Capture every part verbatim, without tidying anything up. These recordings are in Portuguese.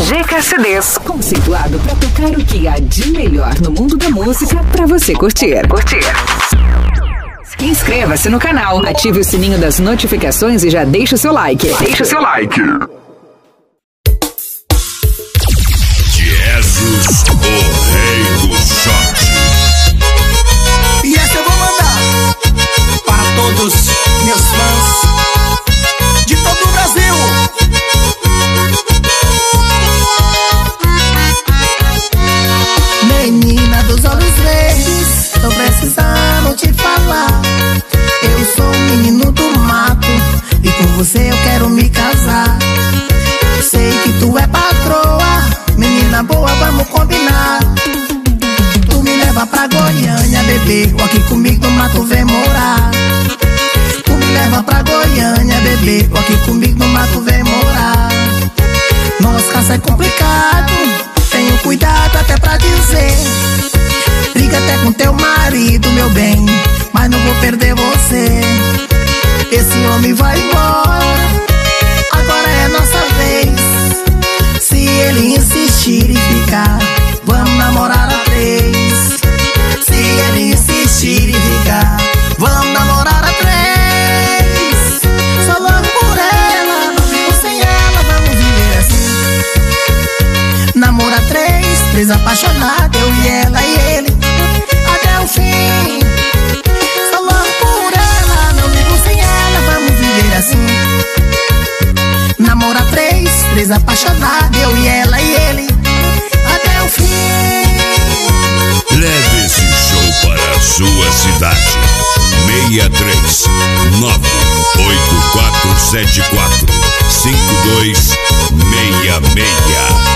G K C Ds, conceituado para tocar o que há de melhor no mundo da música para você curtir. Curtir. Inscreva-se no canal, ative o sininho das notificações e já deixa o seu like. Deixa o seu like. Jesus, o rei do shot. E essa eu vou mandar para todos meus fãs de todo o Brasil. Menina dos olhos verdes, tô precisando te falar. Eu sou um menino do mato e com você eu quero me casar. Sei que tu é patroa, menina boa, vamos combinar. Tu me leva pra Goiânia, bebê, ou aqui comigo no mato vem morar. Tu me leva pra Goiânia, bebê, ou aqui comigo no mato vem morar. Nossa, casa é complicado, tenho cuidado até pra dizer. Briga até com teu marido, meu bem, mas não vou perder você. Esse homem vai embora, agora é nossa vez. Se ele insistir e ficar, vamos namorar a três. Se ele insistir e ficar, vamos namorar a três. Só logo por ela, não vivo sem ela, vamos viver assim. Namoro a três, três apaixonados, eu e ela e ele, até o fim. Só logo por ela, não vivo sem ela, vamos viver assim. Namoro a três, três apaixonados, eu e ela e ele, até o fim. Leve esse show para a sua cidade. seis três nove oito quatro sete quatro cinco dois seis seis.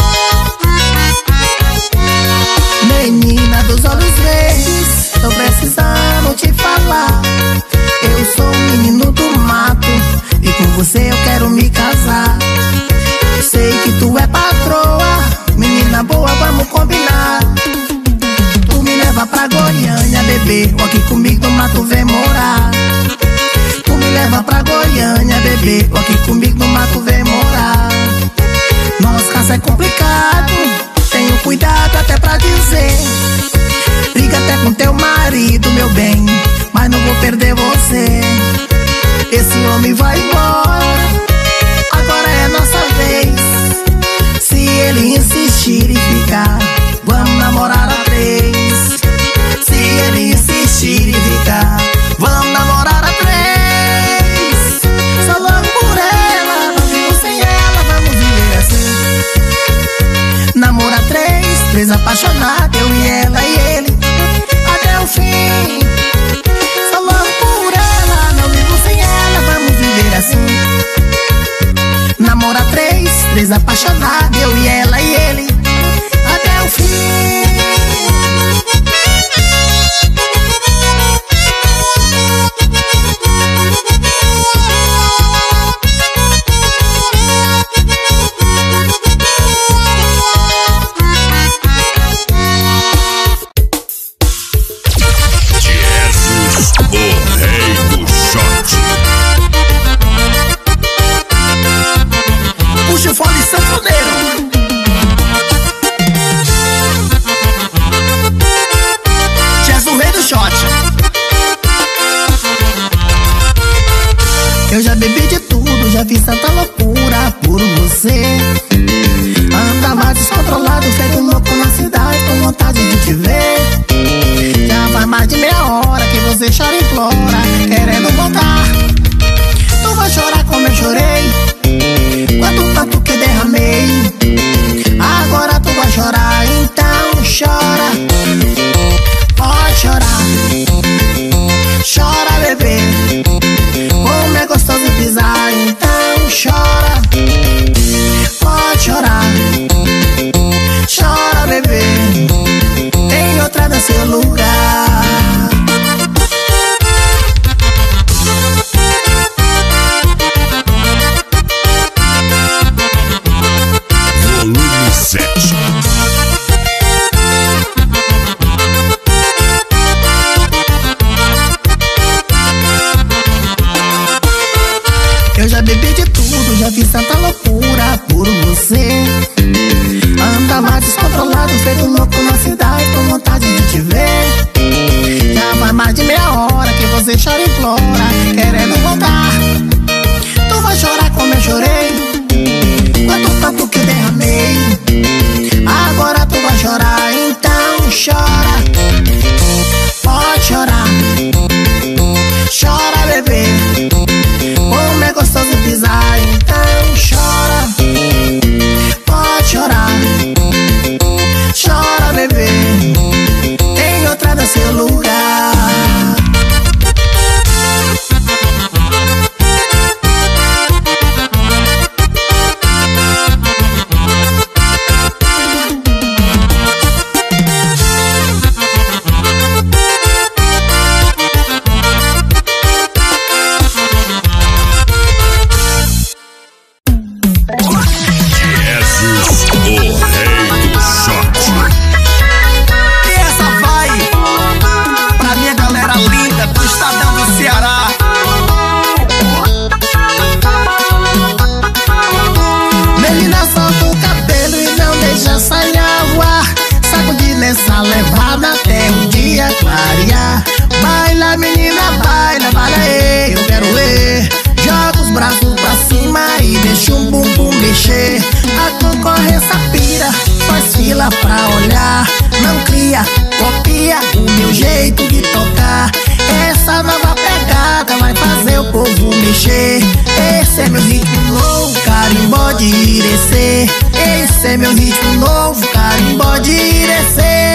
Menina dos olhos verdes, tô precisando te falar. Eu sou um menino do mato e com você eu quero me casar. Sei que tu é patroa, menina boa, vamos combinar. Tu me leva pra Goiânia, bebê, ou aqui comigo no mato vem morar. Tu me leva pra Goiânia, bebê, ou aqui comigo no mato vem morar. Nossa, casa é complicado, tenho cuidado até pra dizer. Briga até com teu marido, meu bem, mas não vou perder você. Esse homem vai embora, agora é nossa vez. Se ele insistir e ficar, vamos namorar a três. Se ele insistir e ficar, vamos namorar a três. Só logo por ela, não vivo sem ela, vamos viver assim. Namoro a três, três apaixonados, eu e ela e ele, até o fim. Só logo por ela, não vivo sem ela, vamos viver assim. Namoro a três, três apaixonados, eu e ela e ele, até o fim. Jesus, o rei do shot. Puxa o fone sanfoneiro. é meu ritmo novo, carimbó de Irecê.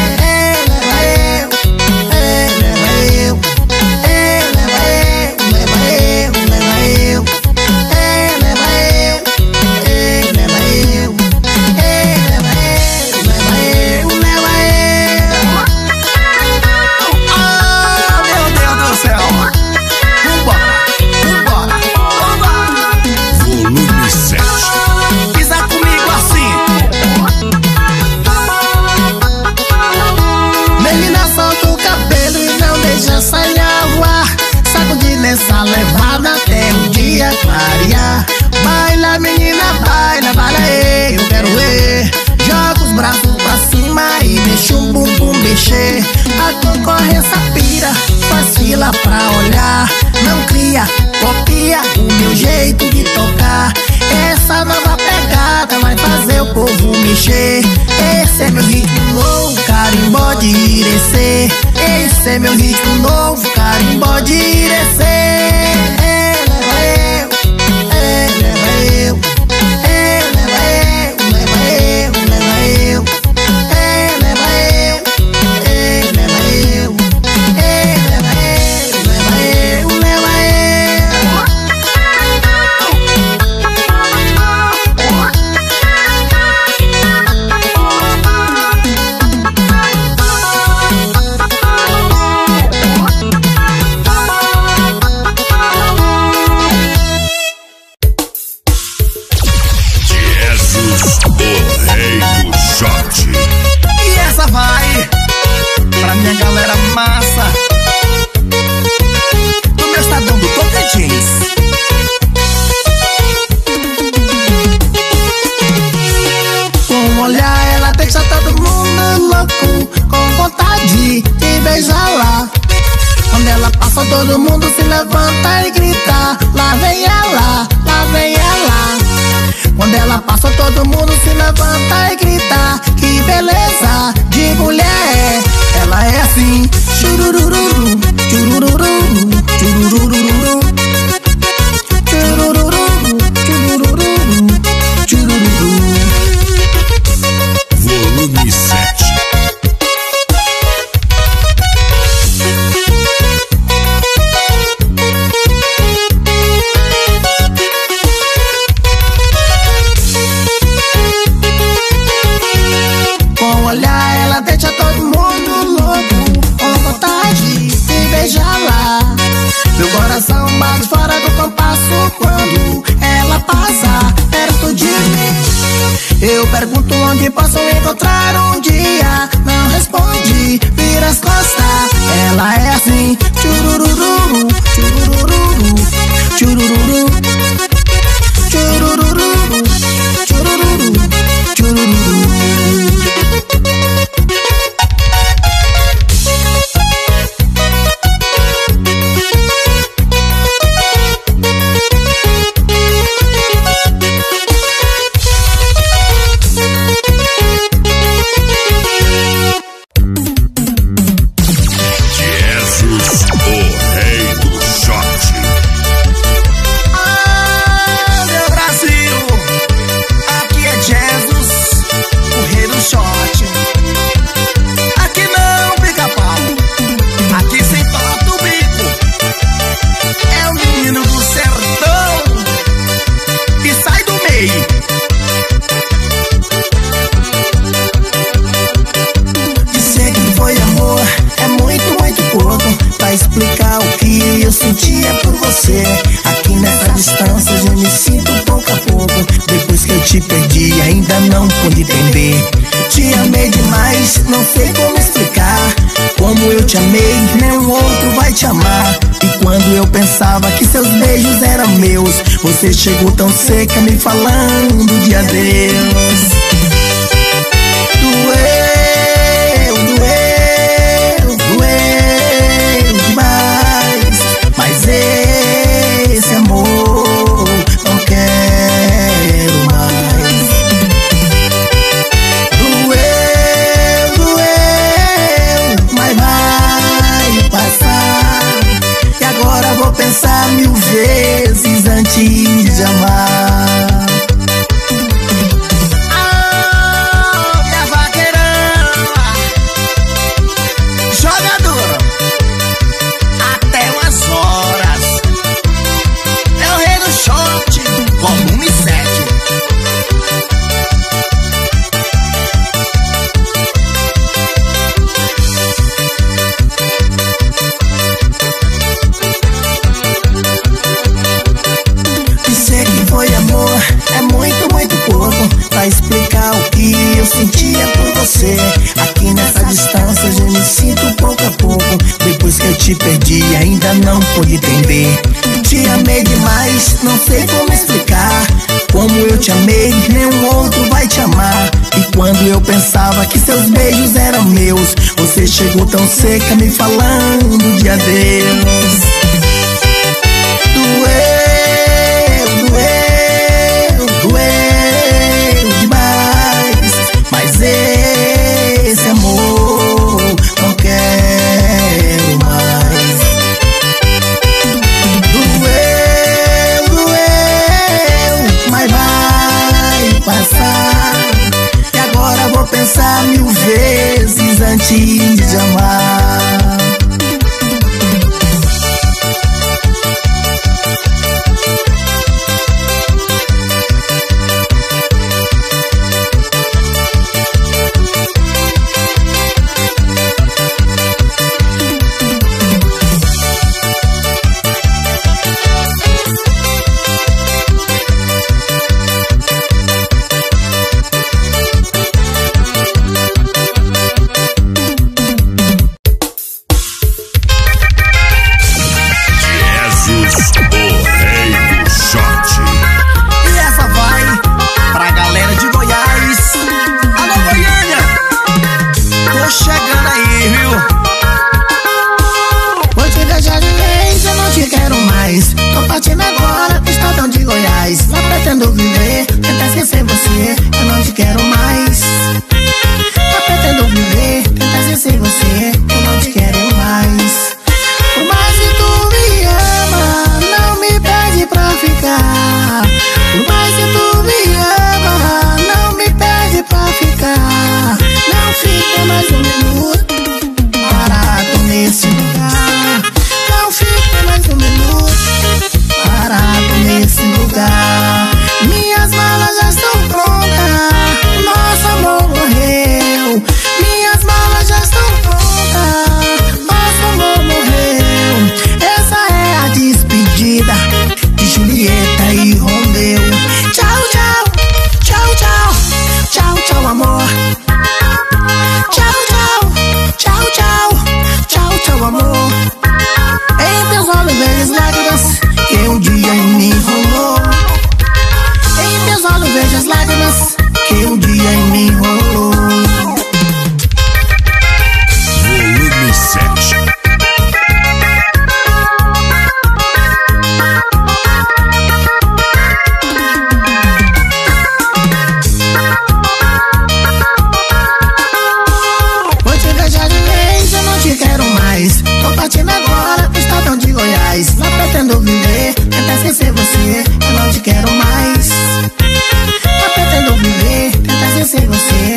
Essa levada até o dia clarear. Baila menina, baila, baila, ei, eu quero ver. Joga os braços pra cima e deixa o bumbum mexer. A concorrência pira, faz fila pra olhar. Não cria, copia o meu jeito de tocar. Essa nova pegada vai fazer o povo mexer. Esse é meu ritmo novo, carimbó de Irecê. Esse é meu ritmo novo, carimbó de Irecê. Todo mundo se levanta e grita, lá vem ela, lá vem ela. Quando ela passa todo mundo se levanta e grita, que beleza de mulher. Ela é assim, churururu, churururu, churururu, churururu, churururu, churururu. Volume sete. Eu pergunto onde posso encontrar um dia. Não responde, vira as costas. Ela é assim, churururu, churururu, churururu, churururu, churururu, churururu. Aqui nessa distância eu me sinto pouco a pouco. Depois que eu te perdi ainda não pude entender. Te amei demais, não sei como explicar. Como eu te amei, nenhum outro vai te amar. E quando eu pensava que seus beijos eram meus, você chegou tão seca me falando de adeus. Doeu, doeu, doeu demais. Mas esse amor não quero mais. Doeu, doeu, mas vai passar. E agora vou pensar mil vezes antes de amar. te perdi e ainda não pude entender. Te amei demais, não sei como explicar. Como eu te amei, nenhum outro vai te amar. E quando eu pensava que seus beijos eram meus, você chegou tão seca me falando de adeus. Doeu, doeu, doeu demais, mas esse amor não quero mais. Doeu, doeu, mas vai passar. E agora vou pensar mil vezes antes de amar. Você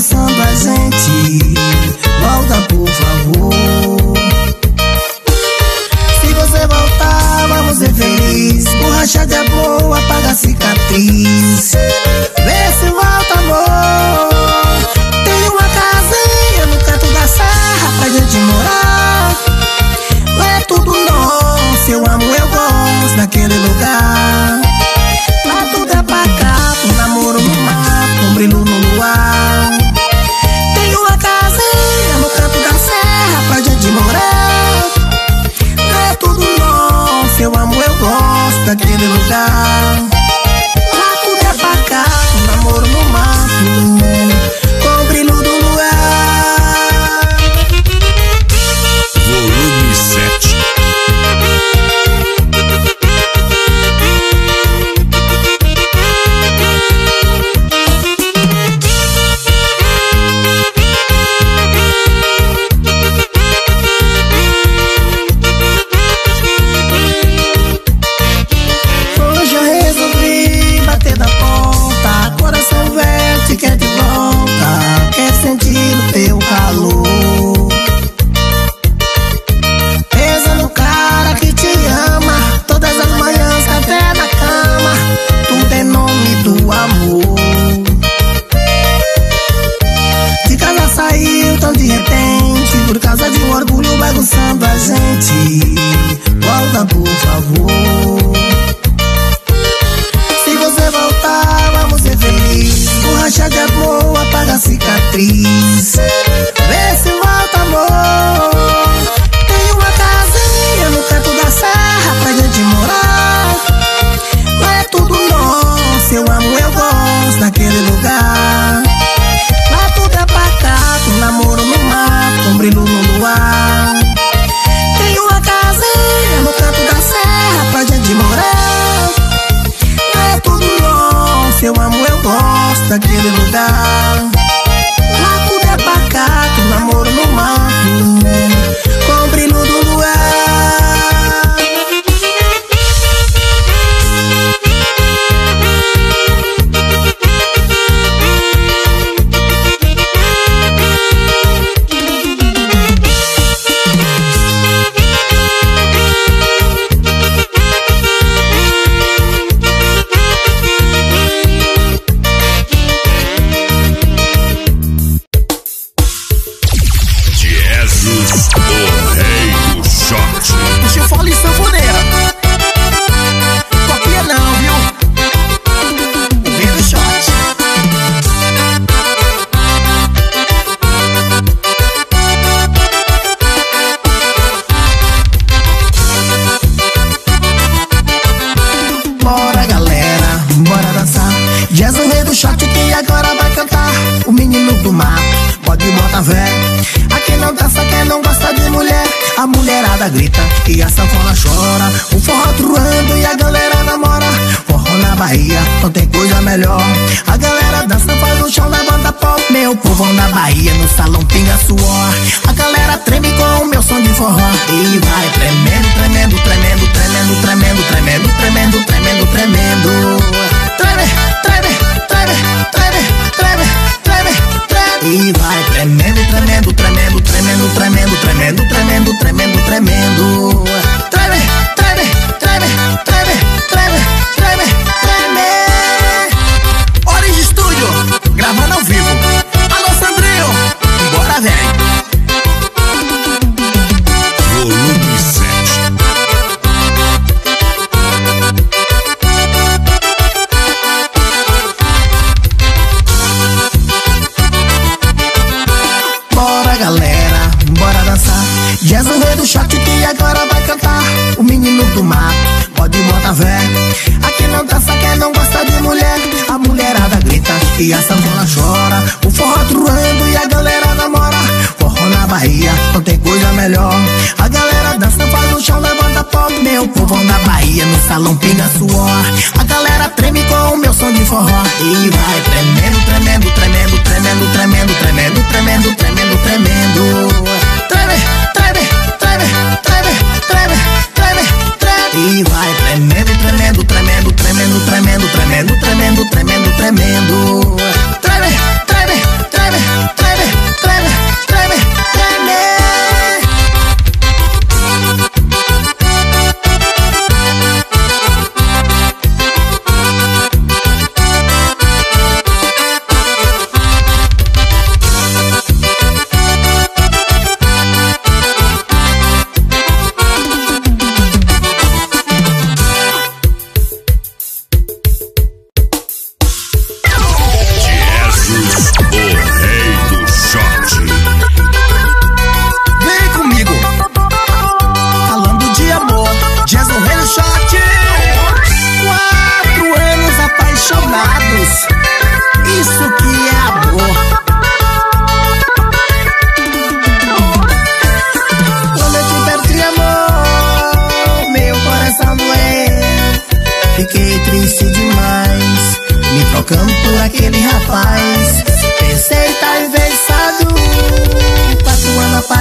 bagunçando a gente. Volta, por favor. Se você voltar, vamos ser felizes. Borracha de amor, apaga a cicatriz. Vê se volta, amor. Tem uma casinha no canto da serra pra gente morar. Não é tudo nosso, eu amo, eu gosto daquele lugar. Lá tudo é pacato, um namoro no mato, um brilho no luar. Tem uma casinha no canto da serra pra gente morar. Não é tudo nosso, eu amo, eu gosto daquele lugar. Lá tudo é pacato, um namoro no mato, com o brilho do luar. Volume sete. Hoje eu resolvi bater na porta. Coração velho te quer de volta, quer sentir o teu calor. Pensa no cara que te ama, todas as manhãs até na cama. Tudo em nome do amor. De casa saiu tão de repente, por causa de um orgulho bagunçando a gente. Volta, por favor. Se você voltar, vamos ser felizes. Borracha de amor, apaga a cicatriz. Vê se volta, amor. Tem uma casinha no canto da serra pra gente morar. Não é tudo nosso, eu amo, eu gosto daquele lugar. Lá tudo é pacato, um namoro no mato, um brilho no luar. Tem uma casinha no canto da serra pra gente morar. Não é tudo nosso, eu amo, eu gosto daquele lugar. Lá tudo é pacato, um namoro no mato, com o brilho do luar. Jesus, o rei do shot. Puxa o fole sanfoneira. Copia não, viu? O rei do shot. Bora, galera, bora dançar. Jesus, o rei do shot, que agora vai cantar. O menino do mato, pode botar fé. Aqui não dança quem não gosta de mulher. A mulherada grita e a sanfona chora. O forró truando e a galera namora. Forró na Bahia, não tem coisa melhor. A galera dança, faz o chão da banda pop. Meu povão na Bahia, no salão pinga suor. A galera treme com o meu som de forró. E vai tremendo, tremendo, tremendo, tremendo, tremendo, tremendo, tremendo, tremendo, tremendo. Treme, treme, treme, treme, treme, treme, treme. E vai tremendo, tremendo, tremendo, tremendo, tremendo, tremendo, tremendo, tremendo, tremendo. Treme, treme, treme, treme, treme, treme, treme. Hora de estúdio, gravando ao vivo. Alô, Sandrinho, bora, vem. Volume sete. Bora, galera, bora dançar. Jesus, o rei do shot, que agora vai cantar. O menino do mato, pode botar fé. Aqui não dança quem não gosta de mulher. A mulherada grita e a sanfona chora. O forró truando e a galera namora. Forró na Bahia, não tem coisa melhor. A galera dança, faz o chão da banda pop. Meu povão na Bahia, no salão pinga suor. A galera treme com o meu som de forró. E vai tremendo, tremendo, tremendo, tremendo, tremendo, tremendo, tremendo, tremendo, tremendo. Treme, treme, treme, treme, treme, treme, treme. E vai tremendo, tremendo, tremendo, tremendo, tremendo, tremendo, tremendo, tremendo, tremendo. Treme, treme, treme,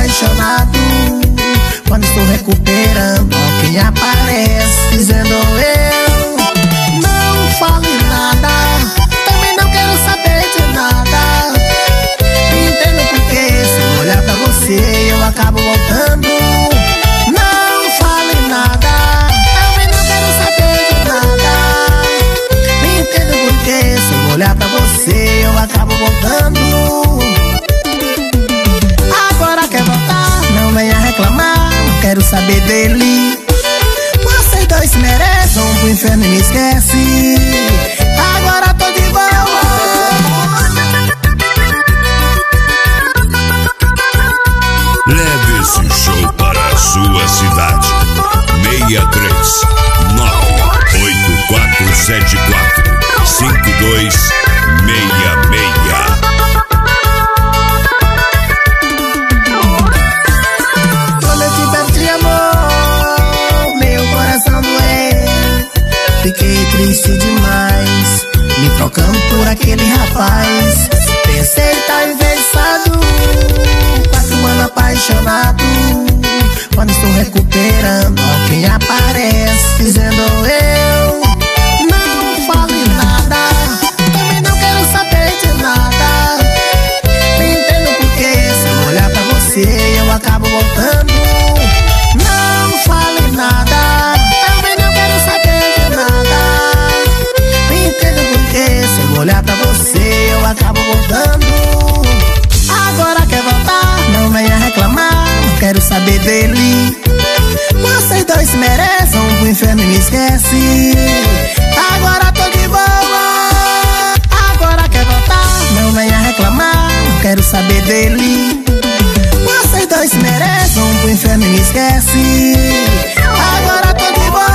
apaixonado. Quando estou recuperando, alguém aparece dizendo eu não fale nada, também não quero saber de nada. Entendo porque se eu olhar pra você eu acabo voltando. Não fale nada, também não quero saber de nada. Entendo porque se eu olhar pra você eu acabo voltando. Agora quer voltar, não venha reclamar, não quero saber dele. Vocês dois merecem, vão pro inferno e me esquece. Agora tô de boa. Leve esse show para a sua cidade. seis três nove oito quatro sete quatro cinco dois seis seis. Quando eu te peço de amor, meu coração doeu. Fiquei triste demais, me trocando por aquele rapaz. Pensei tá enversado, quatro anos apaixonado. Quando estou recuperando, alguém aparece dizendo eu não fale nada, também não quero saber de nada. Entendo porque se eu olhar pra você eu acabo voltando. Não fale nada, também não quero saber de nada. Entendo porque se eu olhar pra você eu acabo voltando. Agora quer voltar, não venha reclamar, não quero saber dele. Vocês dois merecem, vão pro inferno e me esquece. Agora tô de boa. Agora quer voltar, não venha reclamar, não quero saber dele. Vocês dois merecem, vão pro inferno e me esquece. Agora tô de boa.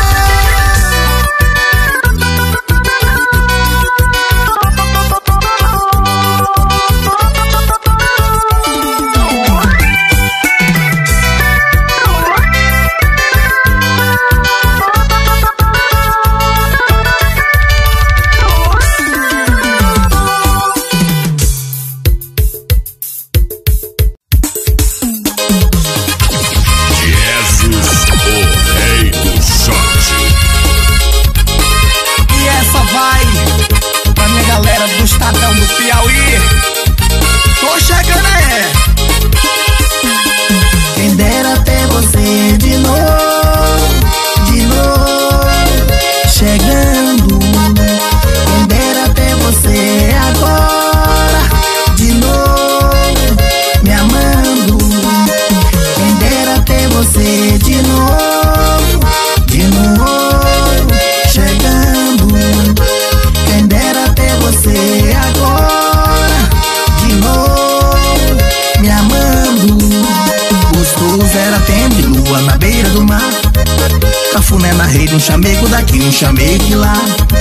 Um chamego daqui, um chamego lá.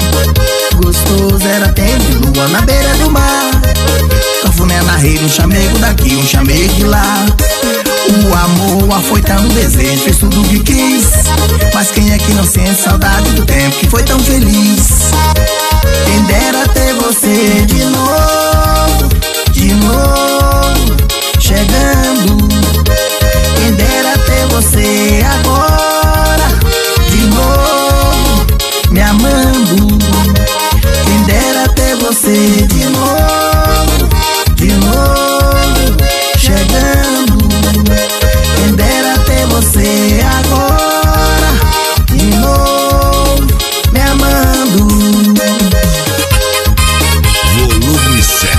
Gostoso era tempo de lua na beira do mar. Cafuné na rede, um chamego daqui, um chamego lá. O amor afoita no desejo, fez tudo o que quis. Mas quem é que não sente saudade do tempo que foi tão feliz? Quem dera ter você de novo, de novo, chegando. Quem dera ter você agora, de novo, me amando. Quem dera ter você de novo, de novo, chegando. Quem dera ter você agora, de novo, me amando. Volume sete.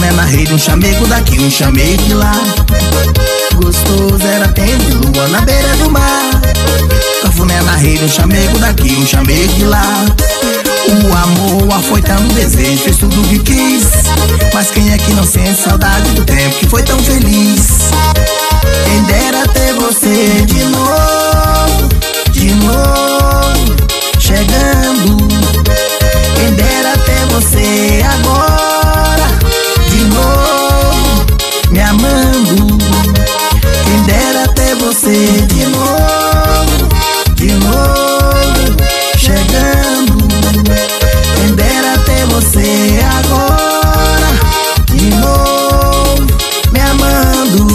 Cafuné na rede, um chamego daqui, um chamego de lá. Gostoso era tempo de lua na beira do mar. Cafuné na rede, um chamego daqui, um chamego de lá. O amor afoitando o desejo, fez tudo o que quis. Mas quem é que não sente saudade do tempo que foi tão feliz? Quem dera ter você de novo, de novo, chegando. Quem dera ter você agora, de novo, me amando. Quem dera ter você de novo, de novo, chegando. Quem dera ter você agora, de novo, me amando.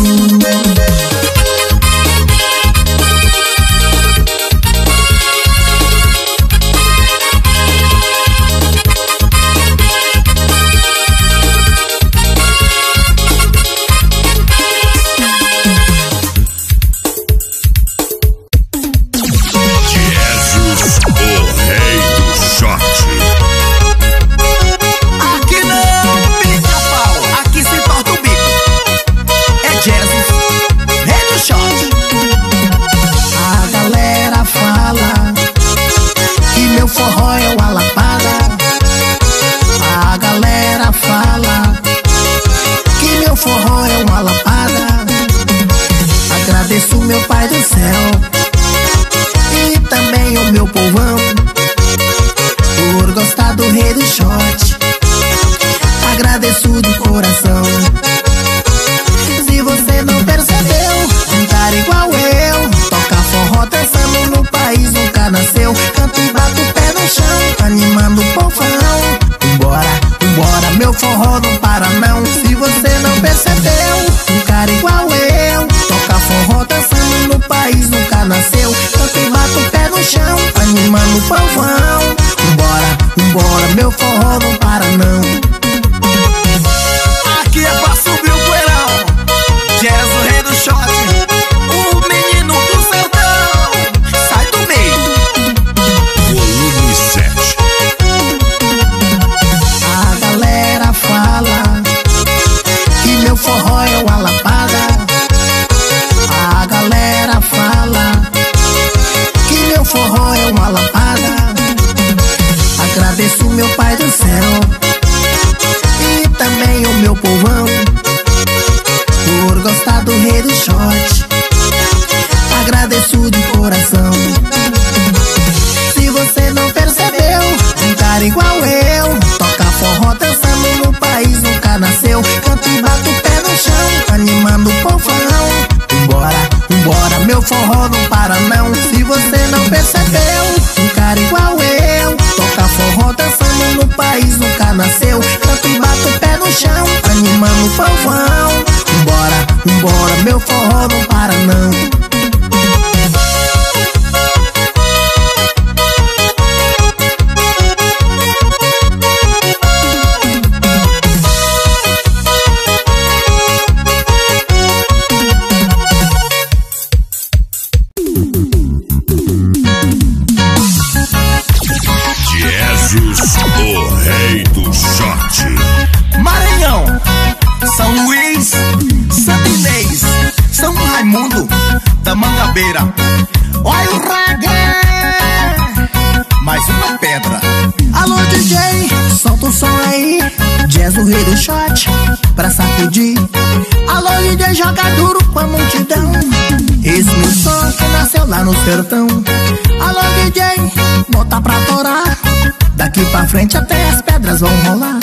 Sertão. Alô D J, bota pra torar. Daqui pra frente até as pedras vão rolar.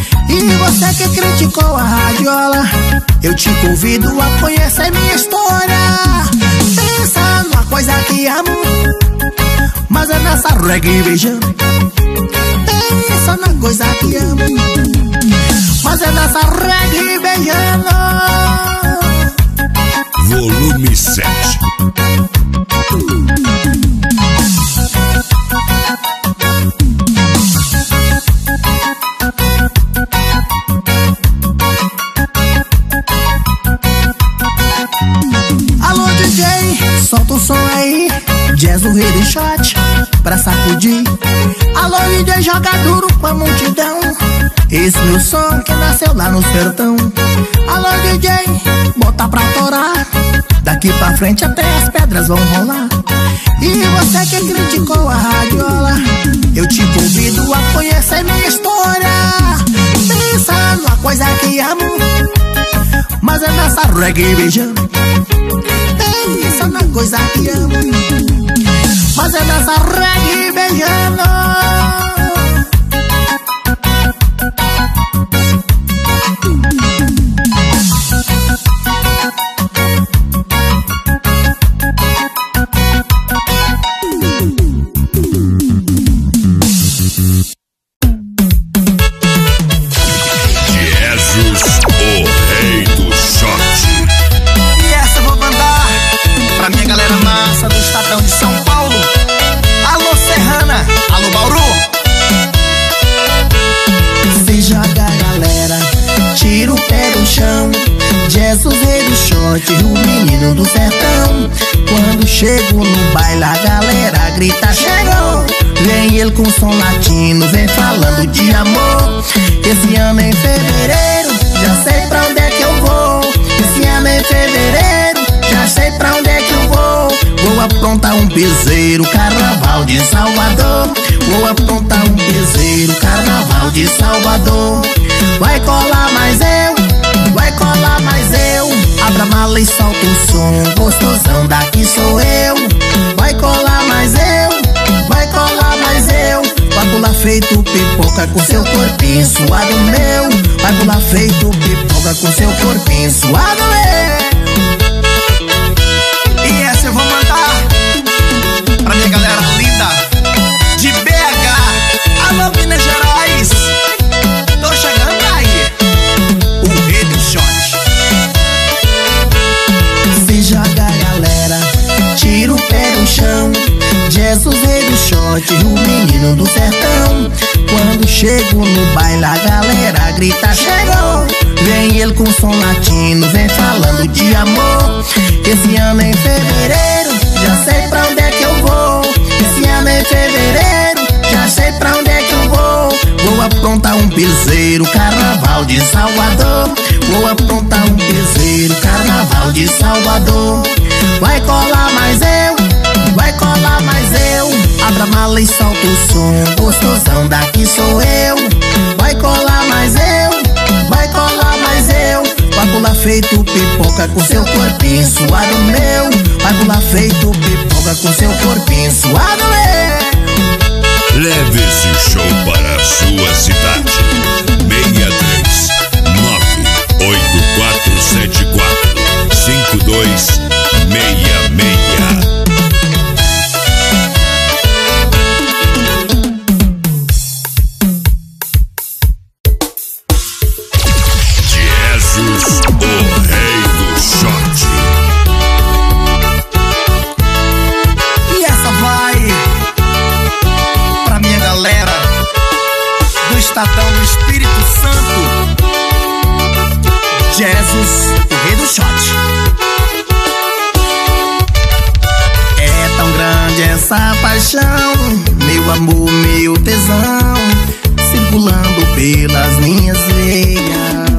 E você que criticou a radiola, eu te convido a conhecer minha história. Pensa numa coisa que amo, mas é nessa reggae beijando. Pensa na coisa que amo, mas é nessa reggae beijando. Volume sete. Alô D J, solta o som aí. Jazz, o rei do shot, pra sacudir. Alô, D J, joga duro com a multidão. Esse meu som que nasceu lá no sertão. Alô, D J, bota pra torar. Daqui pra frente até as pedras vão rolar. E você que criticou a radiola, eu te convido a conhecer minha história. Pensa numa coisa que amo, mas é nessa reggae beijando. Pensa na coisa que amo, mas é nessa reggae beijando. O menino do sertão. Quando chego no baile a galera grita chegou. Vem ele com som latino, vem falando de amor. Esse ano em fevereiro, já sei pra onde é que eu vou. Esse ano em fevereiro, já sei pra onde é que eu vou. Vou aprontar um piseiro, carnaval de Salvador. Vou aprontar um piseiro, carnaval de Salvador. Vai colar mais eu, vai colar mais eu. Abra a mala e solta o som, gostosão daqui sou eu. Vai colar mais eu, vai colar mais eu. Vai pular feito pipoca com seu corpinho suado meu. Vai pular feito pipoca com seu corpinho suado meu. E essa eu vou mandar pra minha galera linda de B H, alô Minas Gerais. Tô chegando aí, o rei do shot. Joga galera, tira o pé do chão. Jesus veio do shot, o menino do sertão. Quando chego no baile a galera grita chegou. Vem ele com som latino, vem falando de amor. Esse ano em fevereiro, já sei pra onde é que eu vou. Esse ano em fevereiro, já sei pra onde é que eu vou. Vou aprontar um piseiro, carnaval de Salvador. Vou aprontar um piseiro, carnaval de Salvador. Vai colar mais eu, vai colar mais eu. Abra a mala e solta o som, gostosão daqui sou eu. Vai colar mais eu, vai colar mais eu. Vai pular feito pipoca com seu corpinho suado meu. Vai pular feito pipoca com seu corpinho suado meu. Leve esse show para a sua cidade. seis três nove oito quatro sete quatro cinco dois seis seis. Jesus, o rei do shot. E essa vai pra minha galera do Estadão do Espírito Santo. Jesus, o rei do shot. É tão grande essa paixão, meu amor, meu tesão, circulando pelas minhas veias.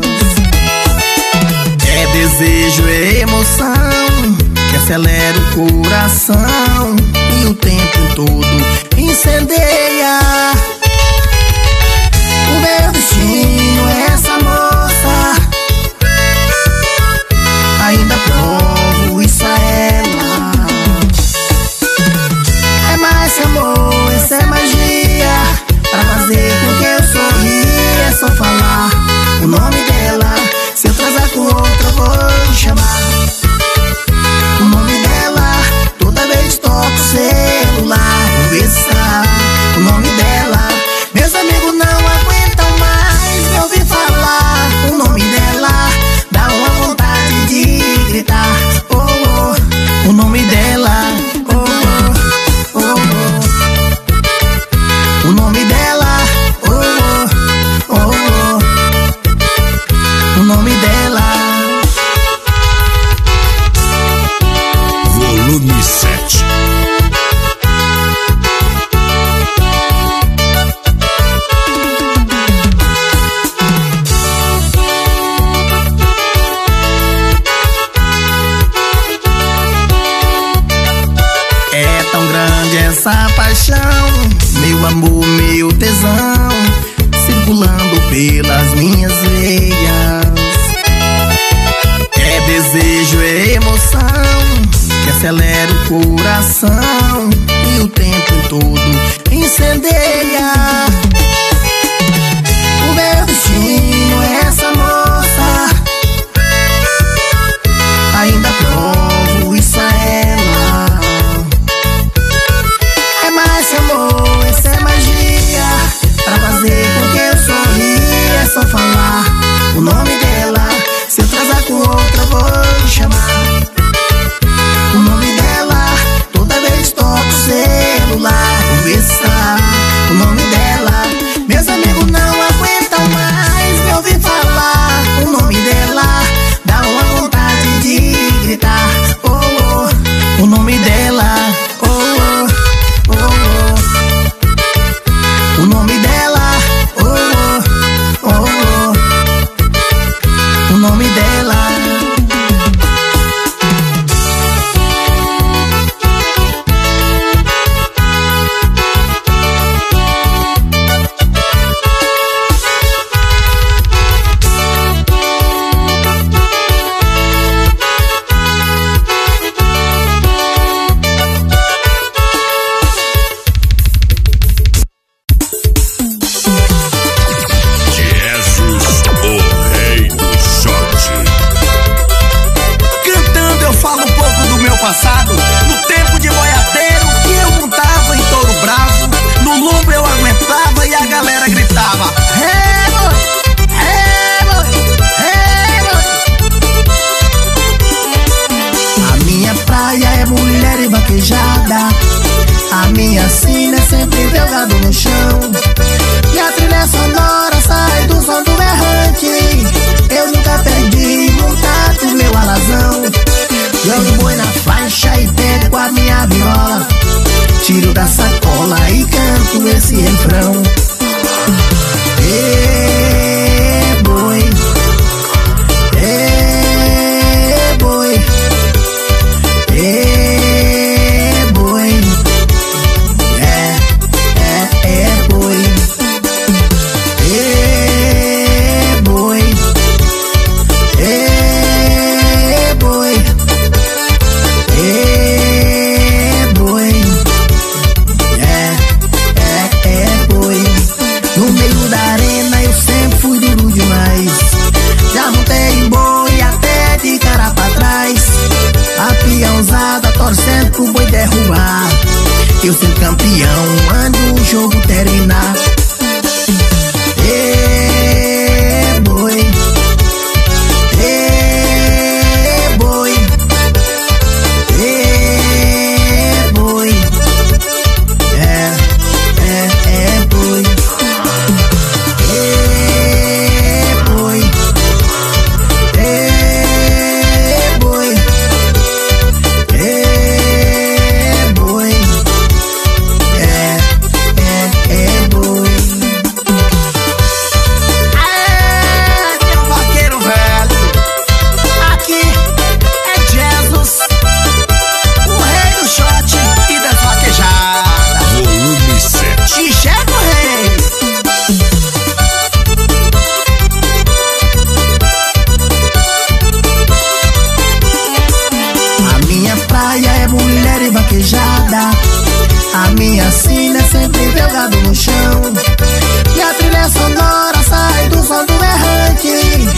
É desejo, é emoção que acelera o coração e o tempo todo incendeia. O meu destino é essa moça, ainda provo isso a ela. É mais que amor, isso é magia, pra fazer com que eu sorria. É só falar o nome dela, se eu transar com outra eu vou chamar o nome dela. Toda vez toca amor, meu tesão, circulando pelas minhas veias. É desejo, é emoção que acelera o coração e o tempo todo incendeia. O meu destino é essa moça, ainda provo isso a ela. É mais amor, essa é magia, pra fazer com que eu sorria. É só falar o nome dela, se eu transar com outra vou chamar o nome dela. Toda vez toco o celular, conversar o nome dela. Meus amigos não aguentam mais me ouvir falar o nome dela. Dá uma vontade de gritar, oh, oh, o nome dela, oh, oh, oh, oh. O nome dela, oh, oh, oh, oh. O nome dela. A minha sina é sempre jogado no chão, e a trilha sonora sai do som do berrante. Eu nunca perdi contato, meu alazão. Jogo boi na faixa e pego a minha viola, tiro da sacola e canto esse refrão. Ê, boi, ê, boi, ê. Torcendo pro boi derrubar, eu sou campeão quando o jogo terminar. Ê, boi, ê, boi, ê, boi, é, é, é boi, ê, boi, ê, boi, ê. A minha sina é sempre jogado no chão, e a trilha sonora sai do som do berrante.